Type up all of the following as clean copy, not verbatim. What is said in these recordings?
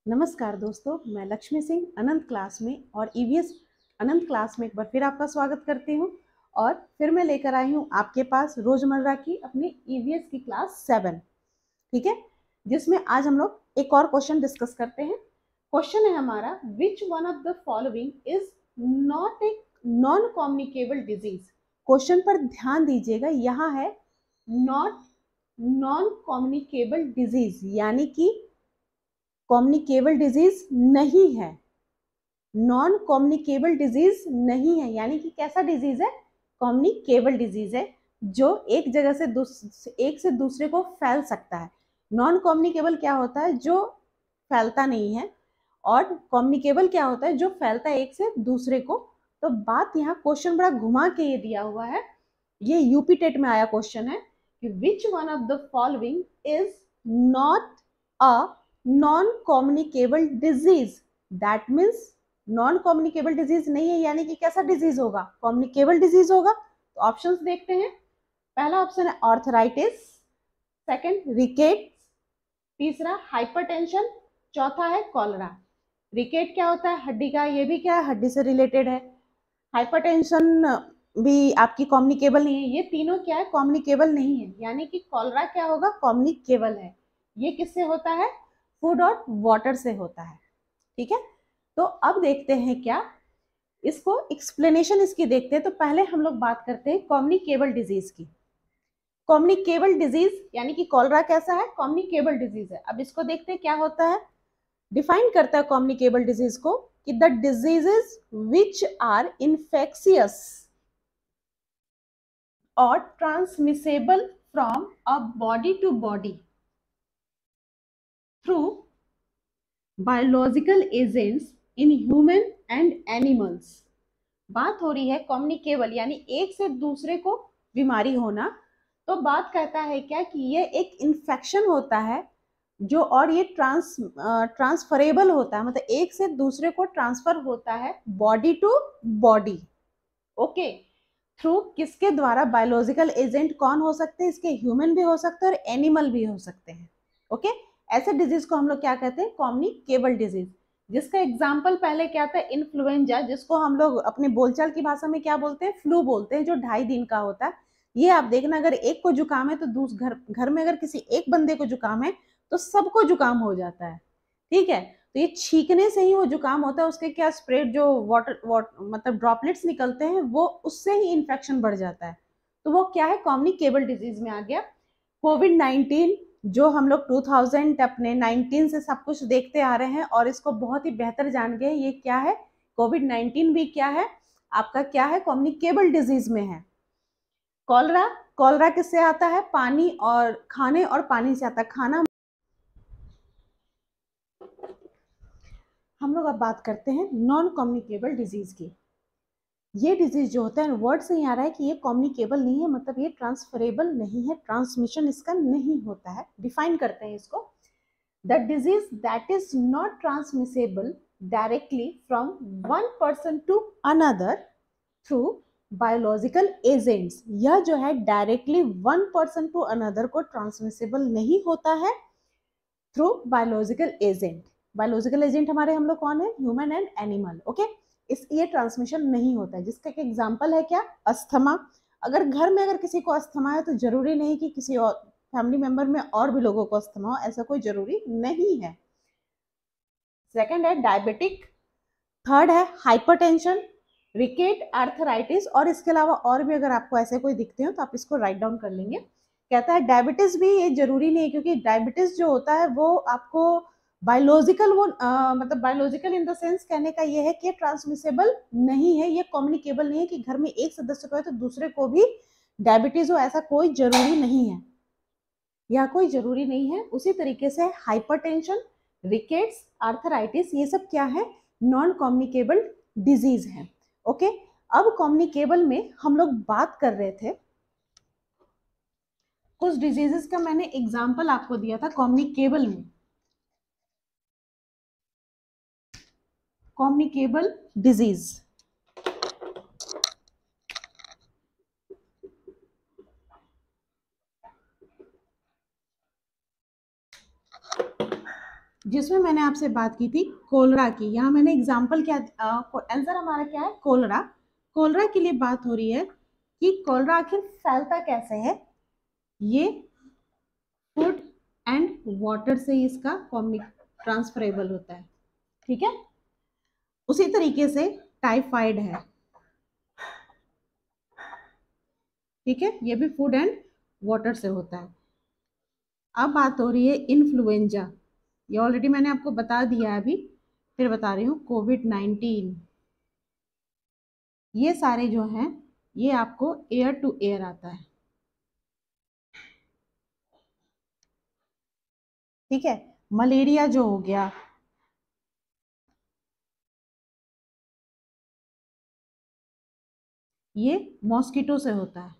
नमस्कार दोस्तों, मैं लक्ष्मी सिंह अनंत क्लास में और ईवीएस अनंत क्लास में एक बार फिर आपका स्वागत करती हूँ। और फिर मैं लेकर आई हूँ आपके पास रोजमर्रा की अपनी ईवीएस की क्लास 7, ठीक है, जिसमें आज हम लोग एक और क्वेश्चन डिस्कस करते हैं। क्वेश्चन है हमारा, which one of the following is not a non communicable disease. Question पर ध्यान दीजिएगा, यहाँ है नॉट नॉन कम्युनिकेबल डिजीज, यानी कि कम्युनिकेबल डिजीज नहीं है, नॉन कम्युनिकेबल डिजीज नहीं है, यानी कि कैसा डिजीज है, कम्युनिकेबल डिजीज है, जो एक जगह से एक से दूसरे को फैल सकता है। नॉन कम्युनिकेबल क्या होता है, जो फैलता नहीं है, और कम्युनिकेबल क्या होता है, जो फैलता है एक से दूसरे को। तो बात यहाँ क्वेश्चन बड़ा घुमा के ये दिया हुआ है, ये यूपी टेट में आया क्वेश्चन है कि which one of the following is not a non communicable disease. That means non communicable disease नहीं है, यानी कि कैसा डिजीज होगा, कम्युनिकेबल डिजीज होगा। तो ऑप्शंस देखते हैं। पहला ऑप्शन है आर्थराइटिस, सेकंड रिकेट, तीसरा हाइपरटेंशन, चौथा है कॉलरा। रिकेट क्या होता है, हड्डी का, ये भी क्या है, हड्डी से रिलेटेड है। हाइपरटेंशन भी आपकी कम्युनिकेबल नहीं है, ये तीनों क्या है, कम्युनिकेबल नहीं है, यानी कि कॉलरा क्या होगा, कम्युनिकेबल है। ये किससे होता है, फूड और वाटर से होता है, ठीक है। तो अब देखते हैं क्या, इसको एक्सप्लेनेशन इसकी देखते हैं। तो पहले हम लोग बात करते हैं कम्युनिकेबल डिजीज की। कम्युनिकेबल डिजीज यानी कि कॉलरा कैसा है, कम्युनिकेबल डिजीज है। अब इसको देखते हैं क्या होता है। डिफाइन करता है कम्युनिकेबल डिजीज को कि the diseases which are infectious और transmissible from a body to body through biological agents in human and animals. बात हो रही है कम्युनिकेबल यानी एक से दूसरे को बीमारी होना। तो बात कहता है क्या कि ये एक इन्फेक्शन होता है जो, और ये ट्रांसफरेबल होता है, मतलब एक से दूसरे को ट्रांसफर होता है body to body. Okay, through किसके द्वारा, बायोलॉजिकल एजेंट कौन हो सकते हैं, इसके ह्यूमन भी हो सकते हैं और एनिमल भी हो सकते हैं। ओके, ऐसे डिजीज को हम लोग क्या कहते हैं, कम्युनिकेबल डिजीज। जिसका एग्जाम्पल पहले क्या था, इन्फ्लुएंजा, जिसको हम लोग अपने बोलचाल की भाषा में क्या बोलते हैं, फ्लू बोलते हैं, जो 2.5 दिन का होता है। ये आप देखना, अगर एक को जुकाम है तो घर में अगर किसी एक बंदे को जुकाम है तो सबको जुकाम हो जाता है, ठीक है। तो ये छींकने से ही वो जुकाम होता है, उसके क्या स्प्रेड जो वाटर मतलब ड्रॉपलेट्स निकलते हैं, वो उससे ही इन्फेक्शन बढ़ जाता है। तो वो क्या है, कम्युनिकेबल डिजीज में आ गया। कोविड-19 जो हम लोग 2000 अपने 19 से सब कुछ देखते आ रहे हैं और इसको बहुत ही बेहतर जान गए, ये क्या है, कोविड-19 भी क्या है, आपका क्या है, कम्युनिकेबल डिजीज में है। कॉलरा, कॉलरा किससे आता है, पानी और खाने और पानी से आता है, खाना। हम लोग अब बात करते हैं नॉन कम्युनिकेबल डिजीज की। ये डिजीज जो होता है, वर्ड से ही आ रहा है कि ये कम्युनिकेबल नहीं है, मतलब ये ट्रांसफरेबल नहीं है, ट्रांसमिशन इसका नहीं होता है। डिफाइन करते हैं इसको, the disease that is not transmissible directly from one person to another through biological agents. यह जो है directly one person to another को ट्रांसमिसेबल नहीं होता है through biological agent. Biological agent हमारे हम लोग कौन है, ह्यूमन एंड एनिमल। ओके, इस ये ट्रांसमिशन नहीं होता है। जिसका एक एग्जांपल है क्या, अस्थमा। अगर घर में अगर किसी को अस्थमा है तो जरूरी नहीं कि किसी और फैमिली मेंबर में और भी लोगों को अस्थमा हो, ऐसा कोई जरूरी नहीं है। सेकंड है डायबिटिक, थर्ड है हाइपरटेंशन, रिकेट, आर्थराइटिस, और इसके अलावा और भी अगर आपको ऐसे कोई दिखते हो तो आप इसको राइट डाउन कर लेंगे। कहता है डायबिटीज भी ये जरूरी नहीं है, क्योंकि डायबिटीज जो होता है वो आपको बायोलॉजिकल, वो मतलब बायोलॉजिकल इन द सेंस कहने का ये है कि ट्रांसमिसेबल नहीं है, ये कम्युनिकेबल नहीं है कि घर में एक सदस्य को है तो दूसरे को भी डायबिटीज हो, ऐसा कोई जरूरी नहीं है, यह कोई जरूरी नहीं है। उसी तरीके से हाइपरटेंशन, रिकेट्स, आर्थराइटिस, ये सब क्या है, नॉन कम्युनिकेबल डिजीज है। ओके, अब कम्युनिकेबल में हम लोग बात कर रहे थे, कुछ डिजीजेस का मैंने एग्जांपल आपको दिया था कम्युनिकेबल में। कम्युनिकेबल डिजीज, जिसमें मैंने आपसे बात की थी कोलरा की। यहाँ मैंने एग्जाम्पल क्या, आंसर हमारा क्या है, कोलरा। कोलरा के लिए बात हो रही है कि कोलरा आखिर फैलता कैसे है। ये फूड एंड वाटर से इसका ट्रांसफरेबल होता है, ठीक है। उसी तरीके से टाइफाइड है, ठीक है, ये भी फूड एंड वाटर से होता है। अब बात हो रही है इन्फ्लुएंजा, ये ऑलरेडी मैंने आपको बता दिया है, अभी फिर बता रही हूँ। कोविड-19, ये सारे जो हैं ये आपको एयर टू एयर आता है, ठीक है। मलेरिया जो हो गया, ये मॉस्किटो से होता है,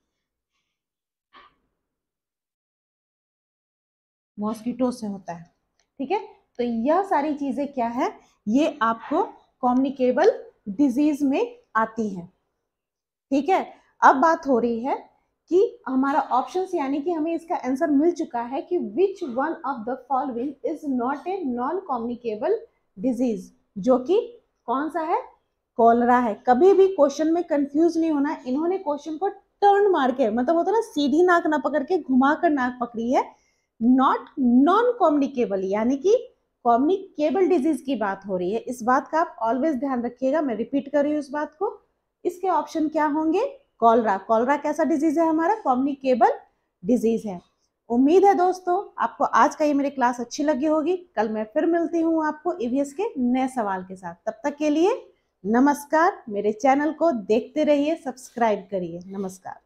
मॉस्किटो से होता है, ठीक है। तो यह सारी चीजें क्या है, ये आपको कम्युनिकेबल डिजीज में आती हैं, ठीक है। अब बात हो रही है कि हमारा ऑप्शंस, यानी कि हमें इसका आंसर मिल चुका है कि which one of the following is not a non communicable disease, जो कि कौन सा है, कॉलरा है। कभी भी क्वेश्चन में कंफ्यूज नहीं होना, इन्होंने क्वेश्चन को टर्न मार के, मतलब होता है ना, सीधी नाक ना पकड़ के घुमा कर नाक पकड़ी है। नॉट नॉन कम्युनिकेबल, यानी कि कम्युनिकेबल डिजीज की बात हो रही है। इस बात का आप ऑलवेज ध्यान रखिएगा, मैं रिपीट कर रही हूँ इस बात को। इसके ऑप्शन क्या होंगे, कॉलरा। कॉलरा कैसा डिजीज है हमारा, कम्युनिकेबल डिजीज है। उम्मीद है दोस्तों आपको आज का ये मेरी क्लास अच्छी लगी होगी। कल मैं फिर मिलती हूँ आपको ईवीएस के नए सवाल के साथ। तब तक के लिए नमस्कार। मेरे चैनल को देखते रहिए, सब्सक्राइब करिए। नमस्कार।